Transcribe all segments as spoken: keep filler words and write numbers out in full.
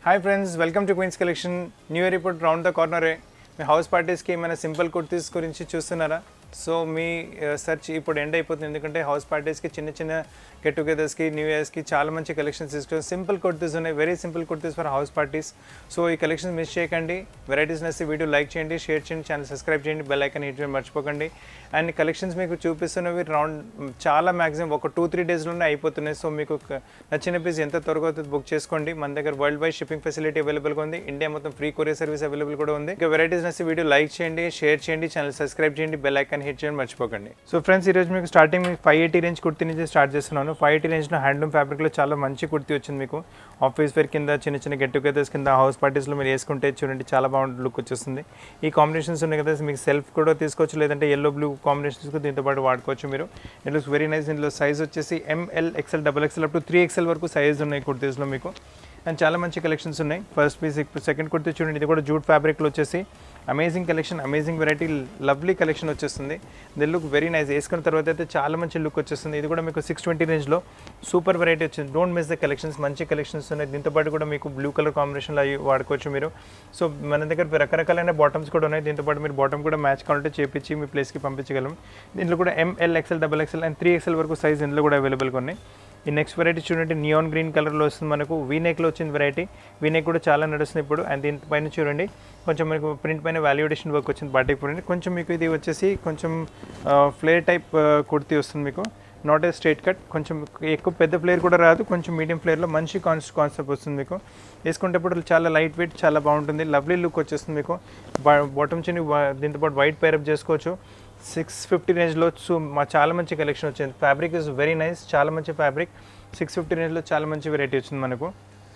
Hi friends, welcome to Queen's Collection. New Year report round the corner. మీ house పార్టీస్కి ఏమైనా simple kurtis గురించి చూస్తున్నారా? సో మీ సెర్చ్ ఇప్పుడు ఎండ్ అయిపోతుంది, ఎందుకంటే హౌస్ పార్టీస్కి చిన్న చిన్న గెట్ టుగెదర్స్కి న్యూ ఇయర్స్కి చాలా మంచి కలెక్షన్స్ తీసుకొని సింపుల్ కుర్తీస్ ఉన్నాయి, very simple kurtis for house parties. So ఈ కలెక్షన్స్ మిస్ చేయకండి. వెరైటీస్ నచ్చి వీడియో లైక్ చేయండి, షేర్ చేయండి, ఛానల్ సబ్స్క్రైబ్ చేయండి, బెల్ ఐకాన్ హిట్ చేయడం మర్చిపోకండి. అండ్ కలెక్షన్స్ మీకు చూపిస్తున్నవి రౌండ్ చాలా మ్యాక్సిమం ఒక టూ త్రీ డేస్లోనే అయిపోతున్నాయి. సో మీకు నచ్చిన పీస్ ఎంత త్వరగా అవుతుంది బుక్ చేసుకోండి. మన దగ్గర వరల్డ్ వైడ్ షిప్పింగ్ ఫెసిలిటీ అవైలబుల్గా ఉంది, ఇండియా మొత్తం ఫ్రీ కొరియర్ సర్వీస్ అవైలబుల్ కూడా ఉంది. ఇంకా వెరైటీస్ నచ్చి వీడియో లైక్ చేయండి, షేర్ చేయండి, ఛానల్ సబ్స్క్రైబ్ చేయండి, బెల్ ఐకాన్ హిట్ చేయండి మర్చిపోకండి. సో ఫ్రెండ్స్, ఈరోజు మీకు స్టార్టింగ్ మీకు ఫైవ్ ఎయిటీ రేంజ్ కుర్తీ నుంచి స్టార్ట్ చేస్తున్నాను. ఫైవ్ ఎయిటీ రేంజ్లో హ్యాండ్లూమ్ ఫ్యాబ్రిక్లో చాలా మంచి కుర్తీ వచ్చింది మీకు. ఆఫీస్ వేర్ కింద, చిన్న చిన్న గెట్ టుగెదర్స్ కింద, హౌస్ పార్టీస్లో మీరు వేసుకుంటే చూడండి చాలా బాగుంటుంది, లుక్ వచ్చేస్తుంది. ఈ కాంబినేషన్స్ ఉన్నాయి కదా, మీకు సెల్ఫ్ కూడా తీసుకోవచ్చు, లేదంటే ఎల్లో బ్లూ కాంబినేషన్ తీసుకుని దీంతో పాటు వాడుకోవచ్చు మీరు. It looks very nice. దీంట్లో సైజ్ వచ్చేసి M L XL double XL up to three XL వరకు సైజ్ ఉన్నాయి కుర్తీస్లో మీకు. అండ్ చాలా మంచి కలెక్షన్స్ ఉన్నాయి. ఫస్ట్ పీస్ సెకండ్ కుర్తీ చూడండి, ఇది కూడా జూట్ ఫ్యాబ్రిక్లో వచ్చేసి amazing collection, amazing variety, lovely collection వచ్చేస్తుంది. The look very nice. వేసుకున్న తర్వాత అయితే చాలా మంచి లుక్ వచ్చేస్తుంది. ఇది కూడా మీకు సిక్స్ ట్వంటీ రేంజ్లో సూపర్ వెరైటీ వచ్చింది. డోంట్ మిస్ ద కలెక్షన్స్, మంచి కలెక్షన్స్ ఉన్నాయి. దీంతో పాటు కూడా మీకు బ్లూ కలర్ కాంబినేషన్లో అవి వాడుకోవచ్చు మీరు. సో మన దగ్గర రకరకాలైన బాటమ్స్ కూడా ఉన్నాయి. దీంతో పాటు మీరు బాటమ్ కూడా మ్యాచ్ కావాలంటే చేపించి మీ ప్లేస్కి పంపించగలం. దీంట్లో కూడా M L XL double XL and three XL వరకు సైజ్ ఇందులో కూడా అవైలబుల్గా ఉన్నాయి. ఈ నెక్స్ట్ వెరైటీ చూడండి, నియాన్ గ్రీన్ కలర్లో వస్తుంది మనకు. వీనెక్లో వచ్చింది వెరైటీ. వీనెక్ కూడా చాలా నడుస్తుంది ఇప్పుడు. అండ్ దీనిపైన చూడండి కొంచెం మీకు ప్రింట్ పైన వాల్యుడేషన్ వర్క్ వచ్చింది బాటిక్ ప్రింట్. కొంచెం మీకు ఇది వచ్చేసి కొంచెం ఫ్లేర్ టైప్ కుర్తీ వస్తుంది మీకు, నాట్ ఏ స్ట్రైట్ కట్. కొంచెం ఎక్కువ పెద్ద ఫ్లేర్ కూడా రాదు, కొంచెం మీడియం ఫ్లేర్లో మంచి కాన్స్ కాన్సెప్ట్ వస్తుంది మీకు. వేసుకుంటేప్పుడు చాలా లైట్ వెయిట్, చాలా బాగుంటుంది, లవ్లీ లుక్ వచ్చేస్తుంది మీకు. బాటమ్ చిన్న దీంతో పాటు వైట్ పేరప్ చేసుకోవచ్చు. సిక్స్ ఫిఫ్టీ రేంజ్లో సో మా చాలా మంచి కలెక్షన్ వచ్చింది. ఫ్యాబ్రిక్ ఇస్ వెరీ నైస్, చాలా మంచి ఫ్యాబ్రిక్. సిక్స్ ఫిఫ్టీ రేంజ్లో చాలా మంచి వెరైటీ వచ్చింది మనకు.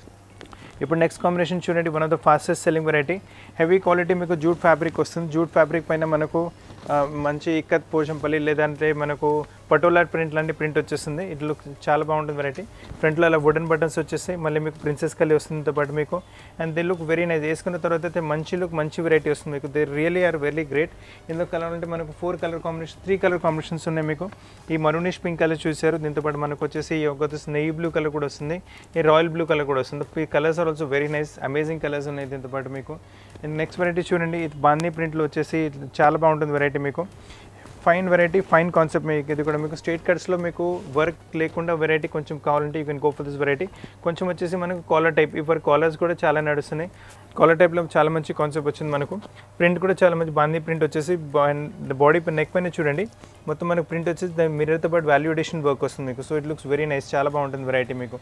ఇప్పుడు నెక్స్ట్ కాంబినేషన్ చూడండి, one of the fastest selling variety. Heavy quality మీకు జూట్ ఫ్యాబ్రిక్ వస్తుంది. జూట్ ఫ్యాబ్రిక్ పైన మనకు మంచి ఇక్కత్ పోచంపల్లి లేదంటే మనకు పటోలా ప్రింట్ లాంటి ప్రింట్ వచ్చేస్తుంది. ఇట్ లుక్ చాలా బాగుంటుంది వెరైటీ. ఫ్రంట్లో అలా వుడెన్ బటన్స్ వచ్చేసి మళ్ళీ మీకు ప్రిన్సెస్ కలీ వస్తుందితో పాటు మీకు. And they look very nice. వేసుకున్న తర్వాత అయితే మంచి లుక్, మంచి వెరైటీ వస్తుంది మీకు. They really are very great. ఇందులో కలర్ అంటే మనకు four colour combination, three colour combinations ఉన్నాయి మీకు. ఈ మరూనిష్ పింక్ కలర్ చూసారు, దీంతో పాటు మనకు వచ్చేసి ఒక నెయ్యి బ్లూ కలర్ కూడా వస్తుంది, ఈ రాయల్ బ్లూ కలర్ కూడా వస్తుంది. ఈ colours are also very nice, amazing colours ఉన్నాయి దీంతో పాటు మీకు. అండ్ నెక్స్ట్ వెరైటీ చూడండి, ఇది బాందీ ప్రింట్లో వచ్చేసి చాలా బాగుంటుంది వెరైటీ మీకు. ఫైన్ వెరైటీ, ఫైన్ కాన్సెప్ట్ మీకు. ఇది కూడా మీకు స్ట్రైట్ కట్స్లో మీకు వర్క్ లేకుండా వెరైటీ కొంచెం కావాలంటే you can go for this variety. కొంచెం వచ్చేసి మనకు కాలర్ టైప్, ఇవర్ కాలర్స్ కూడా చాలా నడుస్తున్నాయి. కాలర్ టైప్లో చాలా మంచి కాన్సెప్ట్ వచ్చింది మనకు. ప్రింట్ కూడా చాలా మంచి బాందీ ప్రింట్ వచ్చేసి బాడీ నెక్ పైన చూడండి మొత్తం మనకు ప్రింట్ వచ్చేసి దాని మిర్రర్తో పాటు వాల్యుడేషన్ వర్క్ వస్తుంది మీకు. So it looks very nice, చాలా బాగుంటుంది వెరైటీ మీకు.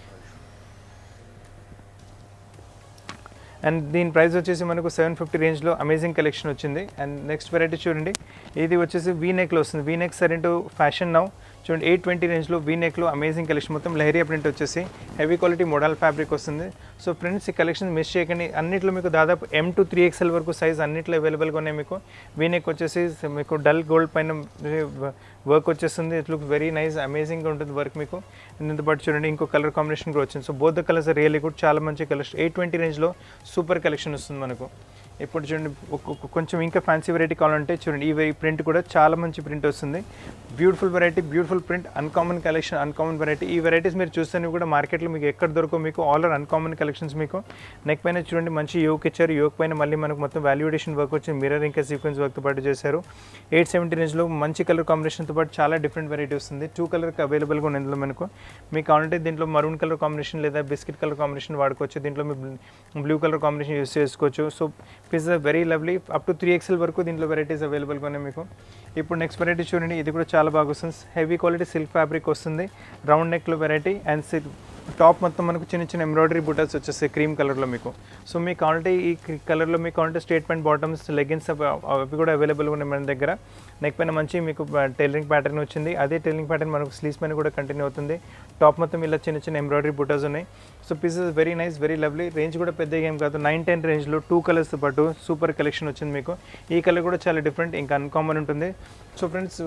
అండ్ దీని ప్రైస్ వచ్చేసి మనకు సెవెన్ ఫిఫ్టీ రేంజ్లో అమేజింగ్ కలెక్షన్ వచ్చింది. అండ్ నెక్స్ట్ వెరైటీ చూడండి, ఇది వచ్చేసి వీనెక్లో వస్తుంది. వీనెక్ సరే టు ఫ్యాషన్ నౌ చూడండి, ఎయిట్ ట్వంటీ రేంజ్లో వీనెక్లో అమేజింగ్ కలెక్షన్. మొత్తం లెహరియా ప్రింట్ వచ్చేసి హెవీ క్వాలిటీ మోడల్ ఫ్యాబ్రిక్ వస్తుంది. సో ఫ్రెండ్స్, ఈ కలెక్షన్ మిస్ చేయకండి. అన్నిట్లో మీకు దాదాపు ఎం టు త్రీ ఎక్స్ఎల్ వరకు సైజ్ అన్నిట్లో అవైలబుల్గా ఉన్నాయి మీకు. వీనెక్ వచ్చేసి మీకు డల్ గోల్డ్ పైన వర్క్ వచ్చేస్తుంది. ఇట్ లుక్ వెరీ నైస్, అమేజింగ్గా ఉంటుంది వర్క్ మీకు. దీంతో పాటు చూడండి ఇంకో కలర్ కాంబినేషన్ కూడా వచ్చింది. So both the colours really good, చాలా మంచి కలెక్షన్. ఎయిట్ ట్వంటీ రేంజ్లో సూపర్ కలెక్షన్ వస్తుంది మనకు. ఇప్పుడు చూడండి కొంచెం ఇంకా ఫ్యాన్సీ వెరైటీ కావాలంటే చూడండి, ఈ ప్రింట్ కూడా చాలా మంచి ప్రింట్ వస్తుంది. Beautiful variety, beautiful print, uncommon collection, uncommon variety. ఈ వెరైటీస్ మీరు చూస్తే కూడా మార్కెట్లో మీకు ఎక్కడ దొరకవు మీకు. ఆల్ ఆర్ అన్కామన్ కలెక్షన్స్ మీకు. నెక్ పైన చూడండి మంచి యోక్ ఇచ్చారు. యోక్ పైన మళ్ళీ మనకు మొత్తం వాల్యుడేషన్ వర్క్ వచ్చింది, మిర్రర్ ఇంకా సీక్వెన్స్ వర్క్తో పాటు చేశారు. ఎయిట్ సెవెంటీ రేంజ్లో మంచి కలర్ కాంబినేషన్తో పాటు చాలా డిఫరెంట్ వెరైటీ వస్తుంది. టూ కలర్కి అవైలబుల్గా ఉంది ఇందులో మనకు. మీకు కావాలంటే దీంట్లో మరూన్ కలర్ కాంబినేషన్ లేదా బిస్కెట్ కలర్ కాంబినేషన్ వాడుకోవచ్చు. దీంట్లో మీ బ్లూ కలర్ కాంబినేషన్ యూస్ చేసుకోవచ్చు. So piece very lovely. Up to three XL వరకు దీంట్లో వెరైటీస్ అవైలబుల్గా ఉన్నాయి మీకు. ఇప్పుడు నెక్స్ట్ వెరైటీ చూడండి, ఇది కూడా చాలా బాగా వస్తుంది. హెవీ క్వాలిటీ సిల్క్ ఫ్యాబ్రిక్ వస్తుంది, రౌండ్ నెక్లో వెరైటీ. అండ్ సిల్క్ టాప్ మొత్తం మనకు చిన్న చిన్న ఎంబ్రాయిడరీ బుటాస్ వచ్చేస్తాయి క్రీమ్ కలర్లో మీకు. సో మీకు కావాలంటే ఈ కలర్లో మీకు కావాలంటే స్ట్రేట్ ప్యాంట్ బాటమ్స్, లెగిన్స్ అవి కూడా అవైలబుల్గా ఉన్నాయి మన దగ్గర. నెక్ పైన మంచి మీకు టైలరింగ్ ప్యాటర్న్ వచ్చింది. అదే టైలరింగ్ ప్యాటర్న్ మనకు స్లీవ్స్ పైన కూడా కంటిన్యూ అవుతుంది. టాప్ మొత్తం ఇలా చిన్న చిన్న ఎంబ్రాయిడరీ బుటాస్ ఉన్నాయి. So pieces very nice, very lovely. Range కూడా పెద్ద ఏం కాదు, నైన్ టెన్ రేంజ్లో టూ కలర్స్తో పాటు సూపర్ కలెక్షన్ వచ్చింది మీకు. ఈ కలర్ కూడా చాలా డిఫరెంట్, ఇంకా అన్కామన్ ఉంటుంది. సో ఫ్రెండ్స్,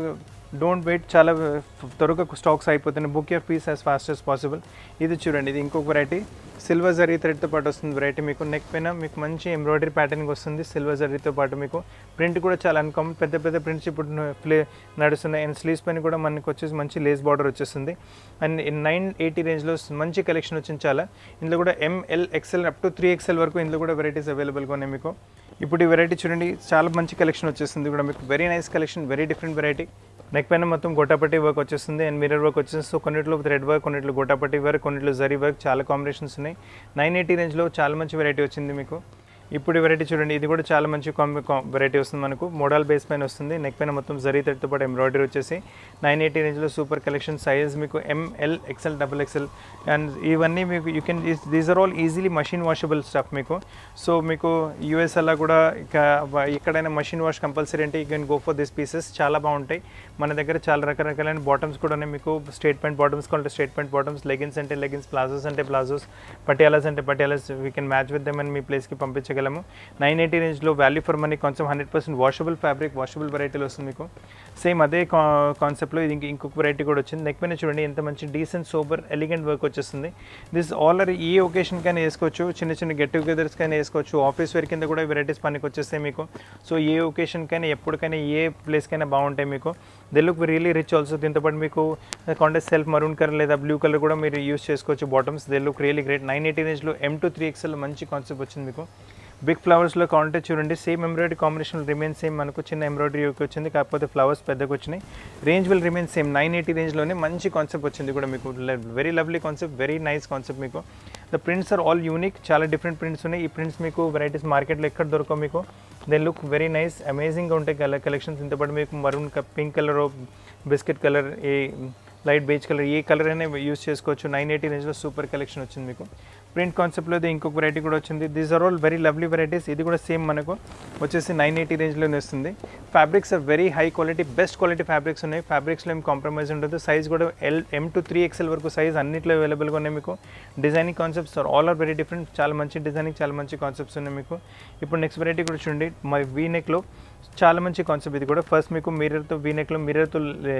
డోంట్ వెయిట్, చాలా త్వరగా స్టాక్స్ అయిపోతున్నాయి. Book your piece as fast as possible. ఇది చూడండి, ఇది ఇంకొక వెరైటీ, సిల్వర్ జరీ థ్రెడ్తో పాటు వస్తుంది వెరైటీ. మీకు నెక్ పైన మీకు మంచి ఎంబ్రాయిడరీ ప్యాటర్నింగ్ వస్తుంది సిల్వర్ జరీతో పాటు. మీకు ప్రింట్ కూడా చాలా అన్కామన్, పెద్ద పెద్ద ప్రింట్స్ ఇప్పుడు ప్లే నడుస్తున్నాయి. అండ్ స్లీవ్స్ పైన కూడా మనకు వచ్చేసి మంచి లేస్ బార్డర్ వచ్చేస్తుంది. అండ్ నైన్ ఎయిటీ రేంజ్లో మంచి కలెక్షన్ వచ్చింది చాలా. ఇందులో కూడా M L XL up to three XL వరకు ఇందులో కూడా వెరైటీస్ అవైలబుల్గా ఉన్నాయి మీకు. ఇప్పుడు ఈ వెరైటీ చూడండి, చాలా మంచి కలెక్షన్ వచ్చేస్తుంది కూడా మీకు. Very nice collection, very different variety. Neck పైన మొత్తం గోటాపట్టి వర్క్ వచ్చేస్తుంది అండ్ మిర్రర్ వర్క్ వచ్చేస్తుంది. సో కొన్నిట్లో థ్రెడ్ వర్క్, కొన్నిట్లో గోటాపట్టి వర్క్, కొన్నిట్లో జరీ వర్క్, చాలా కాంబినేషన్స్ ఉన్నాయి. నైన్ ఎయిటీ రేంజ్లో చాలా మంచి వెరైటీ వచ్చింది మీకు. ఇప్పుడు వెరైటీ చూడండి, ఇది కూడా చాలా మంచి వెరైటీ వస్తుంది మనకు. మోడల్ బేస్ పైన వస్తుంది. నెక్ పైన మొత్తం జరీ థ్రెడ్తో పాటు ఎంబ్రాయిడరీ వచ్చేసి నైన్ ఎయిటీ రేంజ్లో సూపర్ కలెక్షన్. సైజ్ మీకు M L XL double XL and ఇవన్నీ మీకు you can these are all easily machine washable stuff మీకు. సో మీకు యూఎస్ అలా కూడా ఇక ఎక్కడైనా మషిన్ వాష్ కంపల్సరీ అంటే you can go for this pieces. చాలా బాగుంటాయి మన దగ్గర. చాలా రకరకాలైన బాటమ్స్ కూడా ఉన్నాయి మీకు. స్ట్రేట్ ప్యాంట్ బాటమ్స్ కావాలంటే స్ట్రేట్ ప్యాంట్ బాటమ్స్, లెగిన్స్ అంటే లెగిన్స్, ప్లాజోస్ అంటే ప్లాజోస్, పటియాలాస్ అంటే Patialas. We can match with them and మీ ప్లేస్కి పంపించగలము. నైన్ ఎయిటీ రేంజ్లో వాల్యూ ఫర్ మనీ కొంచెం hundred percent washable fabric, washable వెరైటీలో వస్తుంది మీకు. సేమ్ అదే కాన్సెప్ట్లో ఇది ఇంకొక వెరైటీ కూడా వచ్చింది. నెక్ పైన చూడండి ఎంత మంచి డీసెంట్ సోబర్ ఎలిగెంట్ వర్క్ వచ్చేస్తుంది. దిస్ ఆల్ ఆర్ ఈ ఒకేషన్ కానీ వేసుకోవచ్చు, చిన్న చిన్న గెట్ టుగెదర్స్ కానీ వేసుకోవచ్చు, ఆఫీస్ వేర్ కింద కూడా వెరైటీస్ పనికి వచ్చేస్తాయి మీకు. సో ఏ ఒకేషన్ కానీ ఎప్పటికైనా ఏ ప్లేస్కైనా బాగుంటాయి మీకు. They look really rich also. దీంతో పాటు మీకు కాంటెస్ట్ సెల్ఫ్ మరూన్ కలర్ లేదా బ్లూ కలర్ కూడా మీరు యూస్ చేసుకోవచ్చు bottoms. They look really great. Nine eighty రేంజ్లో ఎం టు త్రీ ఎక్స్ఎల్ మంచి కాన్సెప్ట్ వచ్చింది మీకు. బిగ్ ఫ్లవర్స్లో కాంటే చూడండి, same embroidery combination remain same. మనకు చిన్న ఎంబ్రాయిడరీ వచ్చింది, కాకపోతే ఫ్లవర్స్ పెద్దగా వచ్చినాయి. Range will remain same. Nine eighty రేంజ్లోనే మంచి కాన్సెప్ట్ వచ్చింది కూడా మీకు. Very lovely concept, very nice concept మీకు. The prints are all unique, చాలా డిఫరెంట్ ప్రింట్స్ ఉన్నాయి. ఈ ప్రింట్స్ మీకు వెరైటీస్ మార్కెట్లో ఎక్కడ దొరకవు మీకు. దే లుక్ వెరీ నైస్, అమేజింగ్గా ఉంటాయి కలర్ కలెక్షన్స్. ఇంతపాటు మీకు maroon pink colour, biscuit colour, ఏ లైట్ బేజ్ కలర్, ఏ కలర్ అయినా యూస్ చేసుకోవచ్చు. నైన్ ఎయిటీ రేంజ్లో సూపర్ కలెక్షన్ వచ్చింది మీకు. ప్రింట్ కాన్సెప్ట్లో ఇంకొక వెరైటీ కూడా వచ్చింది. These are all very lovely varieties. ఇది కూడా సేమ్ మనకు వచ్చేసి నైన్ ఎయిటీ రేంజ్లోనే వస్తుంది. Fabrics are very high quality, best quality fabrics ఉన్నాయి. ఫ్యాబ్రిక్స్లో ఏం కాంప్రమైజ్ ఉండదు. సైజ్ కూడా L M to three XL వరకు సైజ్ అన్నింటిలో అవైలబుల్గా ఉన్నాయి మీకు. Designing concepts are all are very different. చాలా మంచి డిజైనింగ్, చాలా మంచి కాన్సెప్ట్స్ ఉన్నాయి మీకు. ఇప్పుడు నెక్స్ట్ వెరైటీ కూడా చూడండి, మై వీ నెక్లో చాలా మంచి కాన్సెప్ట్ ఇది కూడా. ఫస్ట్ మీకు మిర్రర్తో, వీ నెక్లో మిర్రర్తో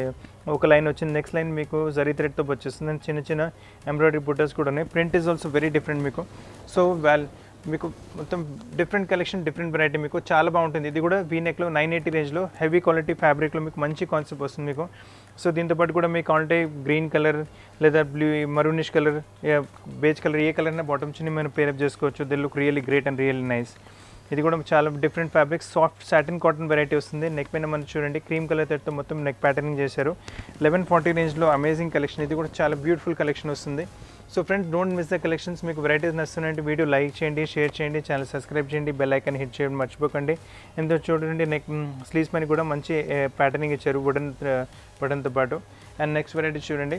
ఒక లైన్ వచ్చింది. నెక్స్ట్ లైన్ మీకు జరీ థ్రెడ్తో వచ్చేస్తుంది. అండ్ చిన్న చిన్న ఎంబ్రాయిడరీ బుట్టర్స్ కూడా ఉన్నాయి. Print is also very different మీకు. సో వాల్ మీకు మొత్తం డిఫరెంట్ కలెక్షన్, డిఫరెంట్ వెరైటీ మీకు. చాలా బాగుంటుంది. ఇది కూడా వీ నెక్లో నైన్ ఎయిటీ రేంజ్లో హెవీ క్వాలిటీ ఫ్యాబ్రిక్లో మీకు మంచి కాన్సెప్ట్ వస్తుంది మీకు. సో దీంతోపాటు కూడా మీకు కావాలంటే గ్రీన్ కలర్ లేదా blue, maroonish colour, beige colour, ఏ కలర్ అయినా బాటమ్స్ ని మనం పేరప్ చేసుకోవచ్చు. They look really great and really nice. ఇది కూడా చాలా different fabrics, soft satin cotton variety వస్తుంది. నెక్ పైన మనం చూడండి క్రీమ్ కలర్ థ్రెడ్తో మొత్తం నెక్ ప్యాటర్నింగ్ చేశారు. లెవెన్ ఫార్టీ రేంజ్లో అమేజింగ్ కలెక్షన్. ఇది కూడా చాలా బ్యూటిఫుల్ కలెక్షన్ వస్తుంది. So friends, don't miss the collections. మీకు వెరైటీస్ నచ్చుతున్నాయంటే వీడియో లైక్ చేయండి, షేర్ చేయండి, ఛానల్ సబ్స్క్రైబ్ చేయండి, బెల్ ఐకాన్ హిట్ చేయడం మర్చిపోకండి. ఎంతో చూడండి నెక్ స్లీవ్స్ పైన కూడా మంచి ప్యాటర్నింగ్ ఇచ్చారు వుడెన్ వుడెన్తో పాటు. అండ్ నెక్స్ట్ వెరైటీ చూడండి,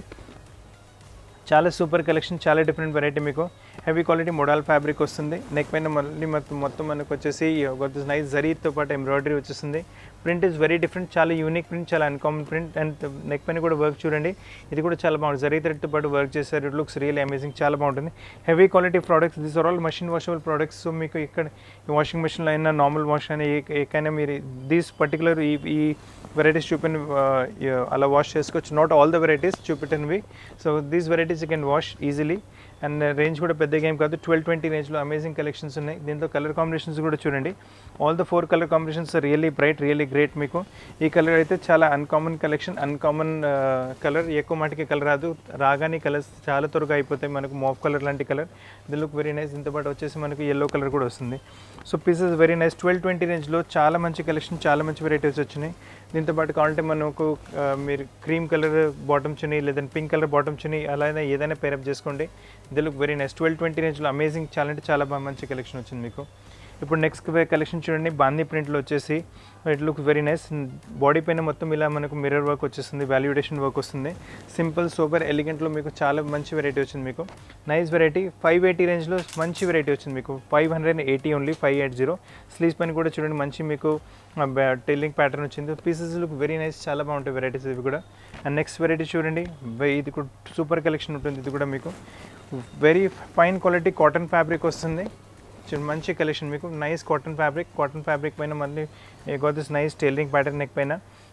చాలా సూపర్ కలెక్షన్, చాలా డిఫరెంట్ వెరైటీ మీకు. హెవీ క్వాలిటీ మోడల్ ఫ్యాబ్రిక్ వస్తుంది. నెక్ పైన మళ్ళీ మొత్తం మొత్తం మనకు వచ్చేసి నైస్ జరీతో పాటు ఎంబ్రాయిడరీ వచ్చేస్తుంది. ప్రింట్ ఈజ్ వెరీ డిఫరెంట్, చాలా యూనిక్ ప్రింట్, చాలా అన్కామన్ ప్రింట్. అండ్ నెక్ పైన కూడా వర్క్ చూడండి, ఇది కూడా చాలా బాగుంటుంది. జరీ థ్రెడ్తో పాటు వర్క్ చేశారు. ఇట్ లుక్స్ రియల్ అమేజింగ్, చాలా బాగుంటుంది. Heavy quality products, these are all machine washable products. So మీకు ఇక్కడ వాషింగ్ మిషన్లో అయినా, నార్మల్ వాష్ అయినా, ఏకైనా మీరు దీస్ పర్టికులర్ ఈ ఈ వెరైటీస్ చూపిన అలా వాష్ చేసుకోవచ్చు. నాట్ ఆల్ ద వెరైటీస్ చూపెట్టనివి. So these varieties you can wash easily. And range కూడా పెద్ద గేమ్ కాదు, ట్వెల్వ్ ట్వంటీ రేంజ్లో అమేజింగ్ కలెక్షన్స్ ఉన్నాయి. దీంతో కలర్ కాంబినేషన్స్ కూడా చూడండి, all the four colour combinations really bright, really great మీకు. ఈ కలర్ అయితే చాలా అన్కామన్ కలెక్షన్, అన్కామన్ కలర్, ఎక్కువ మాటికి కలర్ రాదు, రాగానే కలర్స్ చాలా త్వరగా అయిపోతాయి మనకు. మాఫ్ కలర్ లాంటి colour, the look very nice. దీంతో పాటు వచ్చేసి మనకు ఎల్లో కలర్ కూడా వస్తుంది. So pieces very nice. Twelve twenty రేంజ్లో చాలా మంచి కలెక్షన్, చాలా మంచి వెరైటీస్ వచ్చినాయి. దీంతో పాటు కావాలంటే మనకు మీరు క్రీమ్ కలర్ బాటమ్ చుని లేదంటే పింక్ కలర్ బాటమ్ చుని అలా ఏదైనా పేరప్ చేసుకోండి. The look very nice. Twelve twenty రేంజ్లో అమేజింగ్, చాలా అంటే చాలా బాగా మంచి కలెక్షన్ వచ్చింది మీకు. ఇప్పుడు నెక్స్ట్ కలెక్షన్ చూడండి, బాందీ ప్రింట్లో వచ్చేసి it look very nice. Body పైన మొత్తం ఇలా మనకు మిర్రర్ వర్క్ వచ్చేస్తుంది, వాల్యుడేషన్ వర్క్ వస్తుంది. సింపుల్ సూపర్ ఎలిగెంట్లో మీకు చాలా మంచి వెరైటీ వచ్చింది మీకు. Nice variety. ఫైవ్ ఎయిటీ రేంజ్లో మంచి వెరైటీ వచ్చింది మీకు. Five hundred eighty only, five eight zero. Sleeves పైన కూడా చూడండి మంచి మీకు టైలింగ్ ప్యాటర్న్ వచ్చింది. పీసెస్ లుక్ వెరీ నైస్, చాలా బాగుంటాయి వెరైటీస్ ఇవి కూడా. అండ్ నెక్స్ట్ వెరైటీ చూడండి, ఇది కూడా సూపర్ కలెక్షన్ ఉంటుంది. ఇది కూడా మీకు very fine quality cotton fabric వస్తుంది. మంచి కలెక్షన్ మీకు. Nice cotton fabric, cotton fabric పైన మళ్ళీ got this nice tailoring pattern neck పైన.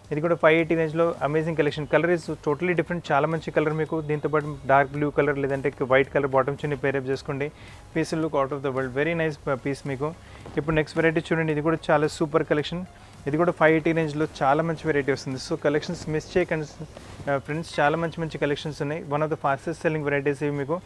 ఇది కూడా ఫైవ్ ఎయిటీ రేంజ్లో amazing collection. Colour is totally different, చాలా మంచి కలర్ మీకు. దీంతో పాటు డార్క్ బ్లూ కలర్ లేదంటే white colour bottom chunni pair up చేసుకోండి. Piece look out of the world, very nice piece మీకు. ఇప్పుడు నెక్స్ట్ వెరైటీ చూడండి, ఇది కూడా చాలా సూపర్ కలెక్షన్. ఇది కూడా ఫైవ్ ఎయిటీ రేంజ్లో చాలా మంచి వెరైటీ వస్తుంది. సో కలెక్షన్స్ మిస్ చేయకండి ఫ్రెండ్స్, చాలా మంచి మంచి కలెక్షన్స్ ఉన్నాయి. One of the fastest selling varieties ఇవి మీకు.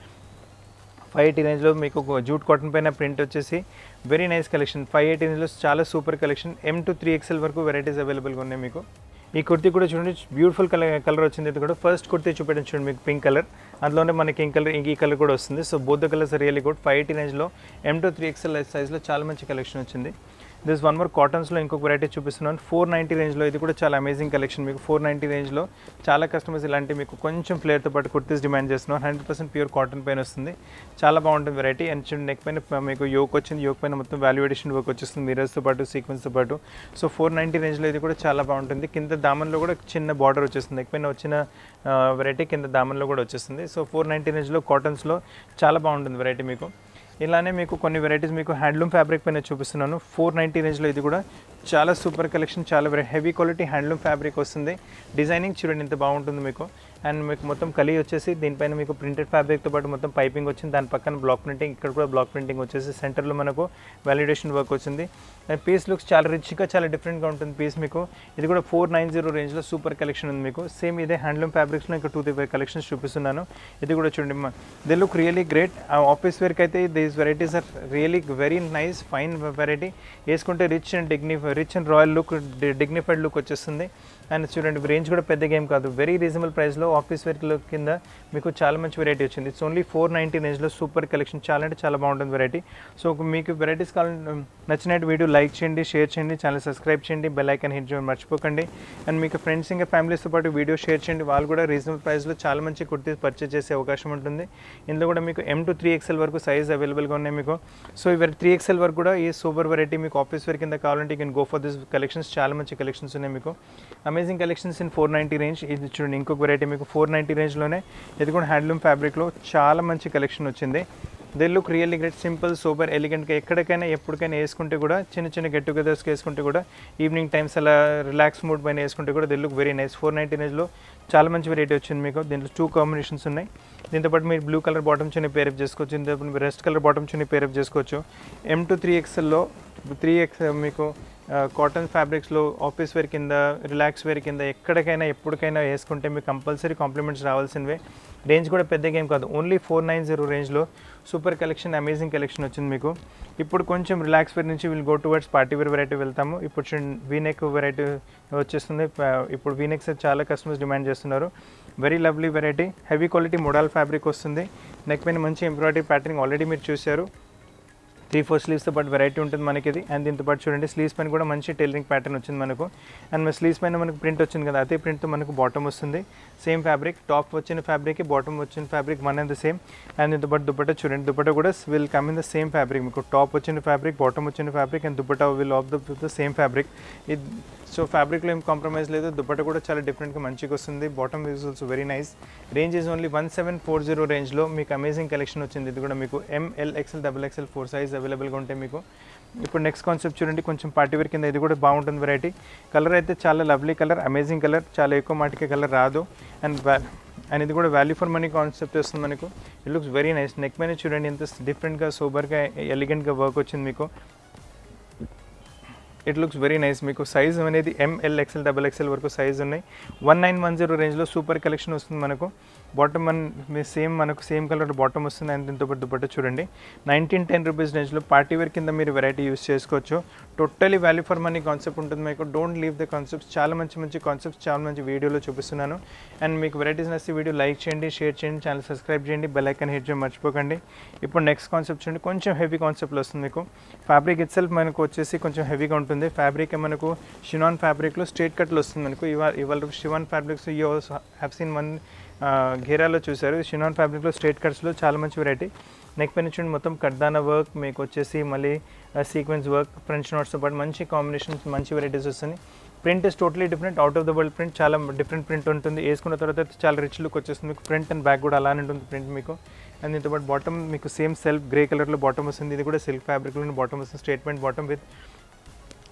ఫైవ్ ఎయిటీ రేంజ్లో మీకు జూట్ కాటన్ పైన ప్రింట్ వచ్చేసి very nice collection. Five eighty రేంజ్లో చాలా super collection. M to three XL వరకు వెరైటీస్ అవైలబుల్గా ఉన్నాయి మీకు. ఈ కుర్తీ కూడా చూడండి, బ్యూటిఫుల్ కలర్ కలర్ వచ్చింది. ఇది కూడా ఫస్ట్ కుర్తీ చూపెట్టండి చూడండి మీకు, పింక్ కలర్, అందులోనే మనకి ఇంక కలర్ ఇంక ఈ కలర్ కూడా వస్తుంది. So both the colours really good. Five eighty రేంజ్లో ఎం టు త్రీ ఎక్స్ఎల్ సైజ్లో చాలా మంచి కలెక్షన్ వచ్చింది. దిస్ వన్ మోర్ కాటన్స్లో ఇంకొక వెరైటీ చూపిస్తున్నాను. ఫోర్ నైంటీ రేంజ్లో ఇది కూడా చాలా అమేజింగ్ కలెక్షన్ మీకు. ఫోర్ నైంటీ రేంజ్లో చాలా కస్టమర్స్ ఇలాంటి మీకు కొంచెం ఫ్లేర్తో పాటు కుర్తీస్ డిమాండ్ చేస్తున్నారు. హండ్రెడ్ పర్సెంట్ ప్యూర్ కాటన్ పైన వస్తుంది, చాలా బాగుంటుంది వెరైటీ. అండ్ చూడండి నెక్ పైన మీకు యోక్ వచ్చింది, యోక్ పైన మొత్తం వాల్యూ ఎడిషన్ వర్క్ వచ్చేస్తుంది మిరర్స్తో పాటు సీక్వెన్స్తో పాటు. సో ఫోర్ నైంటీ రేంజ్లో ఇది కూడా చాలా బాగుంటుంది. కింద దామన్లో కూడా చిన్న బార్డర్ వచ్చేస్తుంది, నెక్ పైన వచ్చిన వెరైటీ కింద దామన్లో కూడా వచ్చేస్తుంది. సో ఫోర్ నైంటీ రేంజ్లో కాటన్స్లో చాలా బాగుంటుంది వెరైటీ మీకు. ఇలానే మీకు కొన్ని వెరైటీస్ మీకు హ్యాండ్లూమ్ ఫ్యాబ్రిక్ పైన చూపిస్తున్నాను. ఫోర్ నైంటీ రేంజ్లో ఇది కూడా చాలా సూపర్ కలెక్షన్, చాలా very heavy quality handloom fabric వస్తుంది. డిజైనింగ్ చూడండి ఎంత బాగుంటుంది మీకు. అండ్ మీకు మొత్తం కలీ వచ్చేసి దీనిపైన మీకు ప్రింటెడ్ ఫ్యాబ్రిక్తో పాటు మొత్తం పైపింగ్ వచ్చింది. దాని పక్కన బ్లాక్ ప్రింటింగ్, ఇక్కడ కూడా బ్లాక్ ప్రింటింగ్ వచ్చేసి సెంటర్లో మనకు వాలిడేషన్ వర్క్ వచ్చింది. అండ్ పీస్ లుక్స్ చాలా రిచ్గా చాలా డిఫరెంట్గా ఉంటుంది పీస్ మీకు. ఇది కూడా ఫోర్ నైన్ జీరో రేంజ్లో సూపర్ కలెక్షన్ ఉంది మీకు. సేమ్ ఇదే హ్యాండ్లూమ్ ఫ్యాబ్రిక్స్లో ఇంకా టూ త్రీ ఫైవ్ కలెక్షన్స్ చూపిస్తున్నాను. ఇది కూడా చూడండి, they look really great. Office వేర్కి అయితే these varieties are really very nice fine variety. వేసుకుంటే rich and dignify rich and royal look, dignified look వచ్చేస్తుంది. అండ్ చూడండి రేంజ్ కూడా పెద్ద గేమ్ కాదు, వెరీ రీజనబుల్ ప్రైస్లో ఆఫీస్ వేర్ కింద మీకు చాలా మంచి వెరైటీ వచ్చింది. ఇట్స్ ఓన్లీ ఫోర్ నైంటీ రేంజ్లో సూపర్ కలెక్షన్, చాలా అంటే చాలా బాగుంటుంది వెరైటీ. సో మీకు వెరైటీస్ కావాలంటే నచ్చినట్టు వీడియో లైక్ చేయండి, షేర్ చేయండి, ఛానల్ సబ్స్క్రైబ్ చేయండి, బెల్ ఐకాన్ హిట్ చేయడం మర్చిపోకండి. అండ్ మీకు ఫ్రెండ్స్ ఇంకా ఫ్యామిలీస్తో పాటు వీడియో షేర్ చేయండి, వాళ్ళు కూడా రీజనబుల్ ప్రైస్లో చాలా మంచి కుర్తీస్ పర్చేస్ చేసే అవకాశం ఉంటుంది. ఇందులో కూడా మీకు ఎం టు త్రీ ఎక్స్ఎల్ వరకు సైజ్ అవైలబుల్గా ఉన్నాయి మీకు. సో ఇవి త్రీ ఎక్స్ఎల్ వరకు కూడా ఈ సూపర్ వెరైటీ మీకు ఆఫీస్ వేర్ కింద కావాలంటే you can go for this collections. చాలా మంచి కలెక్షన్స్ ఉన్నాయి మీకు, amazing collections in four ninety range. ఇది చూడండి ఇంకొక వెరైటీ మీకు ఫోర్ నైంటీ రేంజ్లోనే, ఇది కూడా హ్యాండ్లూమ్ ఫ్యాబ్రిక్లో చాలా మంచి కలెక్షన్ వచ్చింది. They look really great, simple super ఎలిగెంట్గా ఎక్కడికైనా ఎప్పటికైనా వేసుకుంటే కూడా, చిన్న చిన్న గెట్ టుగెదర్స్కి వేసుకుంటే కూడా, ఈవినింగ్ టైమ్స్ అలా రిలాక్స్ మూడ్ పైన వేసుకుంటే కూడా they look very nice. Four ninety రేంజ్లో చాలా మంచి వెరైటీ వచ్చింది మీకు. దీంట్లో టూ కాంబినేషన్స్ ఉన్నాయి. దీంతోపాటు మీరు blue colour bottom chunni pair up చేసుకోవచ్చు, దీంతో మీరు rust colour bottom chunni pair up చేసుకోవచ్చు. ఎం టు త్రీ ఎక్స్ఎల్లో త్రీ ఎక్స్ మీకు కాటన్ ఫ్యాబ్రిక్స్లో ఆఫీస్ వేర్ కింద, రిలాక్స్ వేర్ కింద ఎక్కడికైనా ఎప్పటికైనా వేసుకుంటే మీకు కంపల్సరీ కాంప్లిమెంట్స్ రావాల్సినవే. రేంజ్ కూడా పెద్ద గేమ్ కాదు, ఓన్లీ ఫోర్ నైన్ జీరో రేంజ్లో సూపర్ కలెక్షన్, అమేజింగ్ కలెక్షన్ వచ్చింది మీకు. ఇప్పుడు కొంచెం రిలాక్స్ వేర్ నుంచి will go towards party wear variety వెళ్తాము. ఇప్పుడు వీనెక్ వెరైటీ వచ్చేస్తుంది. ఇప్పుడు వీనెక్స్ చాలా కస్టమర్స్ డిమాండ్ చేస్తున్నారు. Very lovely variety, heavy quality model fabric వస్తుంది. నెక్ పైన మంచి ఎంబ్రాయిడరీ ప్యాటర్నింగ్ ఆల్రెడీ మీరు చూశారు. త్రీ ఫోర్ స్లీవ్స్తో పాటు వెరైటీ ఉంటుంది మనకి ఇది. అండ్ దీంతో పాటు చూడండి స్లీవ్స్ పైన కూడా మంచి టైలరింగ్ ప్యాటర్న్ వచ్చింది మనకు. అండ్ మన స్లీవ్స్ పైన మనకు ప్రింట్ వచ్చింది కదా, అదే ప్రింట్తో మనకు బాటమ్ వస్తుంది. సేమ్ ఫ్యాబ్రిక్, టాప్ వచ్చిన ఫ్యాబ్రిక్, బాటమ్ వచ్చిన fabric one and the same. And దీంతో పాటు దుపట్టా చూడండి, దుపట్టా కూడా will come in the same fabric మీకు. టాప్ వచ్చిన ఫ్యాబ్రిక్, బాటమ్ వచ్చిన fabric, and dupatta will of the the same fabric. ఇది సో ఫ్యాబ్రిక్లో ఏం కాంప్రమైజ్ లేదు. దుపట్టా కూడా చాలా డిఫరెంట్గా మంచిగా వస్తుంది. Bottom is also very nice. Range is only one seven four zero రేంజ్లో మీకు అమేజింగ్ కలెక్షన్ వచ్చింది. ఇది కూడా మీకు M L XL double XL four size అవైలబుల్గా ఉంటాయి మీకు. ఇప్పుడు నెక్స్ట్ కాన్సెప్ట్ చూడండి, కొంచెం పార్టీ వేర్ కింద, ఇది కూడా బాగుంటుంది వెరైటీ. కలర్ అయితే చాలా లవ్లీ కలర్, అమేజింగ్ కలర్, చాలా ఎక్కువ మాటికి కలర్ రాదు. అండ్ అండ్ ఇది కూడా వాల్యూ ఫర్ మనీ కాన్సెప్ట్ వస్తుంది మనకు. It looks very nice. Neck మీద చూడండి ఎంత డిఫరెంట్గా సూపర్గా ఎలిగెంట్గా వర్క్ వచ్చింది మీకు. It looks very nice. మీకు సైజ్ అనేది ఎంఎల్ ఎక్స్ఎల్ డబల్ ఎక్స్ఎల్ వరకు సైజ్ ఉన్నాయి. వన్ నైన్ వన్ జీరో రేంజ్లో సూపర్ కలెక్షన్ వస్తుంది మనకు. బాటమ్ వన్ సేమ్ మనకు సేమ్ కలర్ బాటమ్ వస్తుంది. అండ్ దీంతో పాటు దుపట్టా చూడండి నైన్టీన్ టెన్ రూపీస్ రేంజ్లో పార్టీ వేర్ కింద మీరు వెరైటీ యూస్ చేసుకోవచ్చు. Totally value for money concept ఉంటుంది మీకు. డోంట్ లీవ్ ద కాన్సెప్ట్స్, చాలా మంచి మంచి కాన్సెప్ట్స్ చాలా మంచి వీడియోలో చూపిస్తున్నాను. అండ్ మీకు వెరైటీస్ నచ్చి వీడియో లైక్ చేయండి, షేర్ చేయండి, ఛానల్ సబ్స్క్రైబ్ చేయండి, బెల్ ఐకాన్ హిట్ చేయడం మర్చిపోకండి. ఇప్పుడు నెక్స్ట్ కాన్సెప్ట్ చూడండి, కొంచెం హెవీ కాన్సెప్ట్లో వస్తుంది మీకు. ఫ్యాబ్రిక్ ఇట్ సెల్ఫ్ మనకు వచ్చేసి కొంచెం హెవీగా ఉంటుంది. ఫ్యాబ్రిక్ మనకు షినాన్ ఫ్యాబ్రిక్లో స్ట్రేట్ కట్లో వస్తుంది మనకు. ఇవాళ ఇవాళ chiffon fabrics you have seen one ఘేరాలో చూశారు. షినాన్ ఫ్యాబ్రిక్లో స్ట్రేట్ కట్స్లో చాలా మంచి వెరైటీ. నెక్ పైన చూడండి మొత్తం కడ్దానా వర్క్ మీకు వచ్చేసి, మళ్ళీ సీక్వెన్స్ వర్క్, ఫ్రెంచ్ నోట్స్తో పాటు మంచి కాంబినేషన్స్, మంచి వెరైటీస్ వస్తుంది. Print is totally different, out of the world print, చాలా డిఫరెంట్ ప్రింట్ ఉంటుంది. వేసుకున్న తర్వాత చాలా రిచ్ లుక్ వచ్చేస్తుంది మీకు. ఫ్రంట్ అండ్ బ్యాక్ కూడా అలానే ఉంటుంది ప్రింట్ మీకు. అండ్ దీంతో పాటు బాటమ్ మీకు సేమ్ సెల్ఫ్ గ్రే కలర్లో బాటమ్ వస్తుంది. ఇది కూడా సిల్క్ ఫ్యాబ్రిక్లో బాటమ్ వస్తుంది. స్ట్రేట్మెంట్ బాటమ్ విత్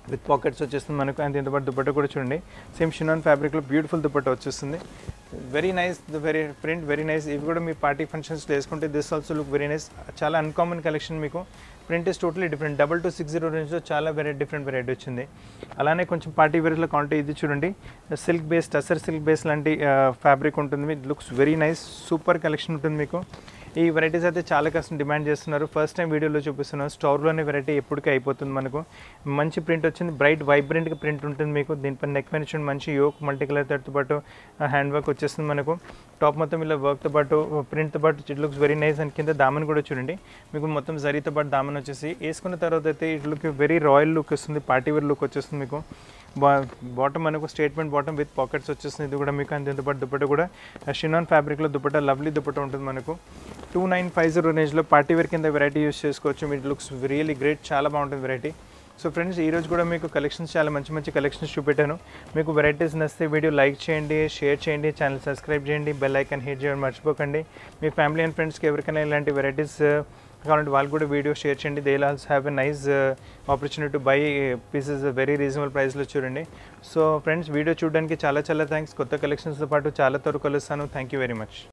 విత్ పాకెట్స్ వచ్చేస్తుంది మనకు. అండ్ దీంతో పాటు దుపట్టా కూడా చూడండి, సేమ్ షినాన్ ఫ్యాబ్రిక్లో బ్యూటిఫుల్ దుపట్టా వచ్చేస్తుంది. Very nice, the very print very nice. ఇవి కూడా మీ పార్టీ ఫంక్షన్స్లో వేసుకుంటే this also look very nice. చాలా అన్కామన్ కలెక్షన్ మీకు. Print is totally different. Double two six zero రేంజ్లో చాలా వెరైటీ డిఫరెంట్ వెరైటీ వచ్చింది. అలానే కొంచెం పార్టీ వేర్లో కాంటే ఇది చూడండి, silk base tussar silk base లాంటి ఫ్యాబ్రిక్ ఉంటుంది. It looks very nice, super collection ఉంటుంది మీకు. ఈ వెరైటీస్ అయితే చాలా కష్టం డిమాండ్ చేస్తున్నారు. ఫస్ట్ టైం వీడియోలో చూపిస్తున్నాను. స్టోర్లోనే వెరైటీ ఎప్పటికీ అయిపోతుంది మనకు. మంచి ప్రింట్ వచ్చింది, బ్రైట్ వైబ్రెంట్గా ప్రింట్ ఉంటుంది మీకు. దీనిపై నెక్ పైన చూడండి మంచి యోక్ మల్టీ కలర్ తోటి పాటు హ్యాండ్ వర్క్ వచ్చేస్తుంది మనకు. టాప్ మొత్తం ఇలా వర్క్తో పాటు ప్రింట్తో పాటు it looks very nice. And కింద దామన్ కూడా చూడండి మీకు మొత్తం జరీతో పాటు దామన్ వచ్చేసి వేసుకున్న తర్వాత అయితే it look very royal look వస్తుంది, పార్టీ వేర్ లుక్ వచ్చేస్తుంది మీకు. బా బాటమ్ మనకు స్టేట్మెంట్ బాటమ్ విత్ పాకెట్స్ వచ్చేస్తుంది. ఇది కూడా మీకు అంత పాటు దుపట్టా కూడా షినాన్ ఫ్యాబ్రిక్లో దుపట్టా లవ్లీ దుపట్టా ఉంటుంది మనకు. టూ నైన్ ఫైవ్ జీరో రేంజ్లో పార్టీ వేర్ కింద వెరైటీ యూస్ చేసుకోవచ్చు. ఇట్ లుక్స్ రియల్లీ గ్రేట్, చాలా బాగుంటుంది వెరైటీ. సో ఫ్రెండ్స్, ఈరోజు కూడా మీకు కలెక్షన్స్ చాలా మంచి మంచి కలెక్షన్స్ చూపెట్టాను. మీకు వెరైటీస్ నచ్చితే వీడియో లైక్ చేయండి, షేర్ చేయండి, ఛానల్ సబ్స్క్రైబ్ చేయండి, బెల్ ఐకాన్ హిట్ చేయడం మర్చిపోకండి. మీ ఫ్యామిలీ అండ్ ఫ్రెండ్స్కి ఎవరికైనా ఇలాంటి వెరైటీస్ కావాలంటే వాళ్ళు కూడా వీడియో షేర్ చేయండి. They will also have a nice opportunity to buy pieces very reasonable ప్రైస్లో చూడండి. సో ఫ్రెండ్స్, వీడియో చూడడానికి చాలా చాలా థ్యాంక్స్. కొత్త కలెక్షన్స్తో పాటు చాలా త్వరగా కలుస్తాను. Thank you very much.